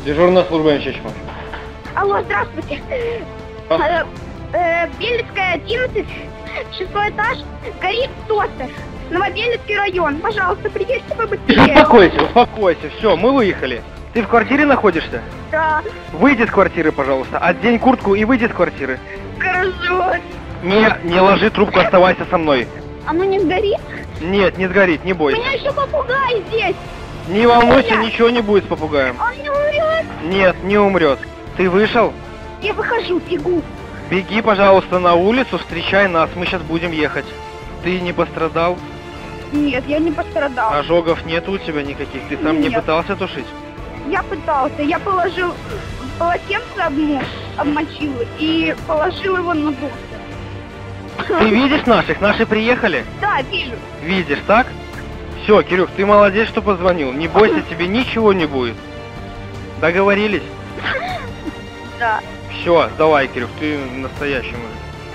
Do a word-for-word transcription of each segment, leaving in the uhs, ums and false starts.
Дежурная служба М Ч Ч. Алло, здравствуйте. А? Э, Белецкая, одиннадцать, шестой этаж, горит тостер. Новобелецкий район. Пожалуйста, приедьте вы быстрее. Успокойся, успокойся. Все, мы выехали. Ты в квартире находишься? Да. Выйди из квартиры, пожалуйста. Одень куртку и выйди из квартиры. Хорошо. Не, не ложи трубку, оставайся со мной. Оно не сгорит? Нет, не сгорит, не У бойся. меня еще попугай здесь. Не волнуйся, ничего не будет с попугаем. Он не умрет. Нет, не умрет. Ты вышел? Я выхожу, бегу. Беги, пожалуйста, на улицу, встречай нас, мы сейчас будем ехать. Ты не пострадал? Нет, я не пострадал. Ожогов нет у тебя никаких? Ты сам не Нет. пытался тушить? Я пытался. Я положил полотенце одно, обмочил и положил его на доски. Ты видишь наших? Наши приехали? Да, вижу. Видишь, так? Все, Кирюх, ты молодец, что позвонил. Не бойся, тебе ничего не будет. Договорились? Да. Все, давай, Кирюх, ты настоящий мужик.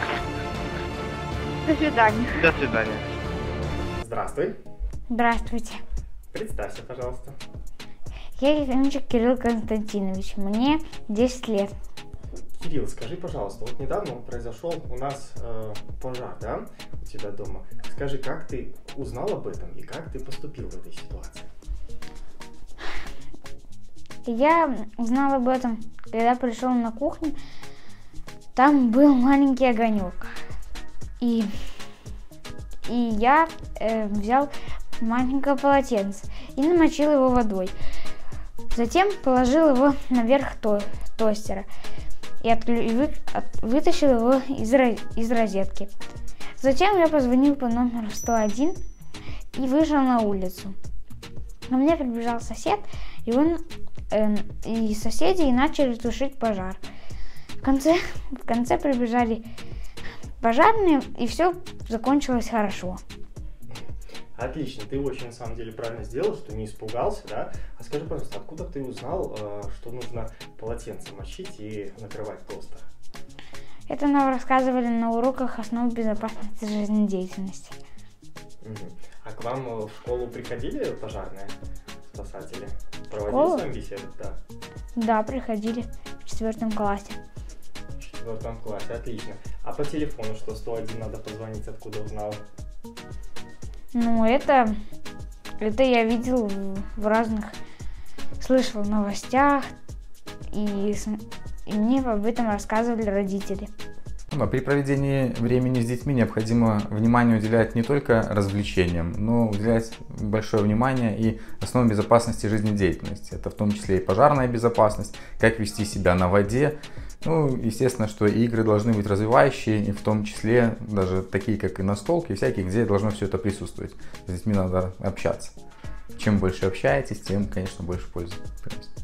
До свидания. До свидания. Здравствуй. Здравствуйте. Представься, пожалуйста. Я Ефимчик Кирилл Константинович, мне десять лет. Кирилл, скажи, пожалуйста, вот недавно произошел у нас э, пожар, да, у тебя дома. Скажи, как ты узнал об этом и как ты поступил в этой ситуации? Я узнал об этом, когда пришел на кухню. Там был маленький огонек. И, и я э, взял маленькое полотенце и намочил его водой. Затем положил его наверх то, тостера и, отклю, и вы, от, вытащил его из, из розетки. Затем я позвонил по номеру сто один и вышел на улицу. Ко мне прибежал сосед, и он э, и соседи и начали тушить пожар. В конце, в конце прибежали пожарные, и все закончилось хорошо. Отлично, ты очень на самом деле правильно сделал, что не испугался, да? А скажи, пожалуйста, откуда ты узнал, что нужно полотенце мочить и накрывать тостер? Это нам рассказывали на уроках основ безопасности жизнедеятельности. Угу. А к вам в школу приходили пожарные спасатели? Проводили Школу? с вами беседы? Да. Да, приходили в четвертом классе. В четвертом классе, отлично. А по телефону что, сто один надо позвонить, откуда узнал? Ну, это, это я видел в разных, слышал в новостях, и, и мне об этом рассказывали родители. Но при проведении времени с детьми необходимо внимание уделять не только развлечениям, но уделять большое внимание и основам безопасности жизнедеятельности. Это в том числе и пожарная безопасность, как вести себя на воде. Ну, естественно, что игры должны быть развивающие, и в том числе даже такие, как и настолки, всякие, где должно все это присутствовать. С детьми надо общаться. Чем больше общаетесь, тем, конечно, больше пользы приносит.